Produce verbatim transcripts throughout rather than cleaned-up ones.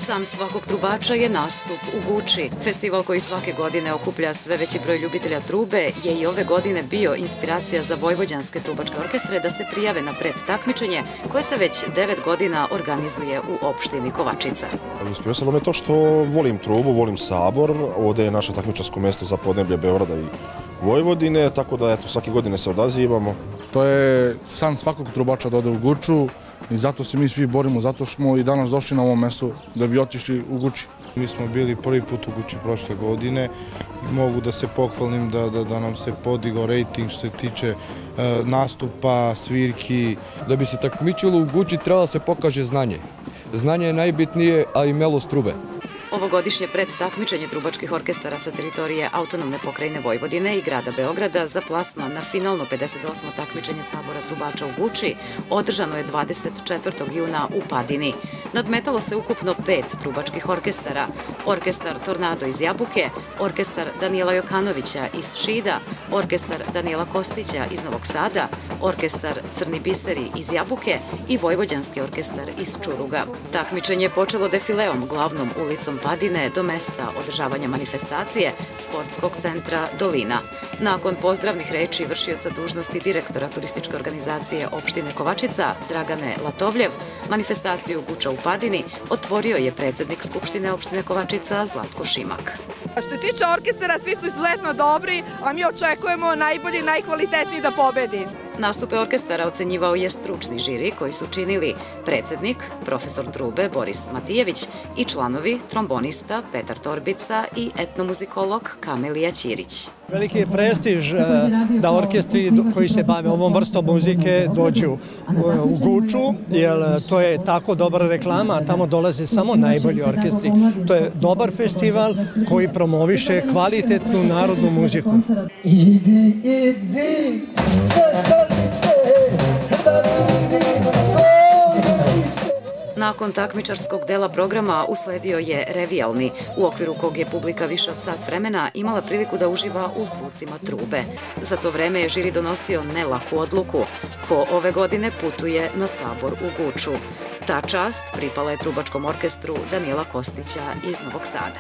San svakog trubača je nastup u Guči. Festival koji svake godine okuplja sve veći broj ljubitelja trube je i ove godine bio inspiracija za vojvođanske trubačke orkestre da se prijave na predtakmičenje koje se već devet godina organizuje u opštini Kovačica. Inspirisalo me to što volim trubu, volim Sabor. Ovde je naše takmičarsko mesto za podneblje Beograda i Vojvodine, tako da eto, svake godine se odazivamo. To je san svakog trubača da ode u Guču i zato se mi svi borimo, zato smo i danas došli na ovo mesto da bi otišli u Guči. Mi smo bili prvi put u Guči prošle godine i mogu da se pohvalim da, da, da nam se podigao rejting što se tiče e, nastupa, svirki. Da bi se takmičilo u Guči treba da se pokaže znanje. Znanje je najbitnije, a i melost trube. Ovogodišnje predtakmičenje trubačkih orkestara sa teritorije Autonomne pokrajine Vojvodine i grada Beograda za plasman na finalno pedeset osmo takmičenje Sabora trubača u Guči održano je dvadeset četvrtog juna u Padini. Nadmetalo se ukupno pet trubačkih orkestara: orkestar Tornado iz Jabuke, orkestar Danijela Jokanovića iz Šida, orkestar Danijela Kostića iz Novog Sada, orkestar Crni biseri iz Jabuke i vojvođanski orkestar iz Čuruga. Takmičenje je počelo defileom glavnom ulicom Padine do mesta održavanja manifestacije Sportskog centra Dolina. Nakon pozdravnih reči vršioca dužnosti direktora turističke organizacije opštine Kovačica Dragane Latovljev, manifestaciju Guča u Padini otvorio je predsednik Skupštine opštine Kovačica Zlatko Šimak. Što se tiče orkestara, svi su izuzetno dobri, a mi očekujemo najbolji i najkvalitetniji da pobedi. Nastupe orkestara ocenjivao je stručni žiri koji su činili predsednik, profesor trube Boris Matijević i članovi trombonista Petar Torbica i etnomuzikolog Kamelija Ćirić. Veliki je prestiž da orkestri koji se bave ovom vrstom muzike dođu u Guču, jer to je tako dobra reklama, a tamo dolaze samo najbolji orkestri. To je dobar festival koji promoviše kvalitetnu narodnu muziku. Idi, idi, veselice, Nakon takmičarskog dela programa usledio je revijalni, u okviru kog je publika više od sat vremena imala priliku da uživa u zvucima trube. Za to vreme je žiri donosio nelaku odluku ko ove godine putuje na Sabor u Guču. Ta čast pripala je trubačkom orkestru Danijela Kostića iz Novog Sada.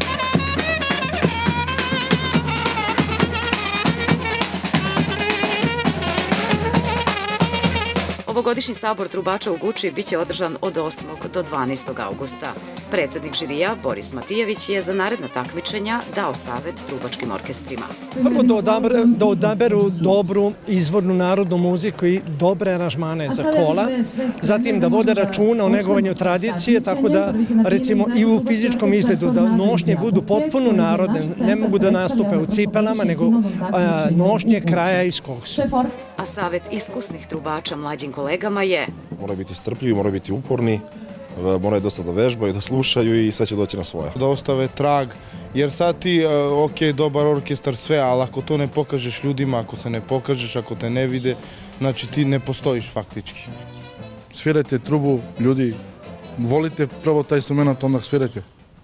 Ovogodišnji sabor trubača u Guči biće održan od osmog do dvanaestog avgusta. Predsednik žirija Boris Matijević je za naredna takmičenja dao savet trubačkim orkestrima. Prvo da odaberu dobru izvornu narodnu muziku i dobre aranžmane za kola, zatim da vode računa o negovanju tradicije, tako da recimo i u fizičkom izgledu da nošnje budu potpuno narodne, ne mogu da nastupe u cipelama, nego nošnje kraja iz koksu. A savet iskusnih trubača mlađim kolegama je: moraju biti strpljivi, moraju biti uporni, moraju dosta da vežbaju, da slušaju i sve će doći na svoje. Da ostave trag, jer sad ti, ok, dobar orkestar, sve, ali ako to ne pokažeš ljudima, ako se ne pokažeš, ako te ne vide, znači ti ne postojiš faktički. Svirajte trubu, ljudi, volite prvo taj instrument, onda svirajte.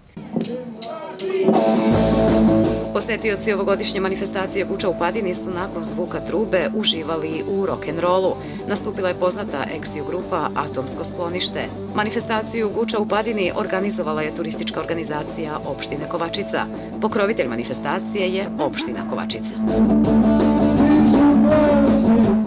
Posetioci ovogodišnje manifestacije Guča u Padini su nakon zvuka trube uživali u rock'n'rollu. Nastupila je poznata Exio grupa Atomsko sklonište. Manifestaciju Guča u Padini organizovala je turistička organizacija opštine Kovačica. Pokrovitelj manifestacije je opština Kovačica.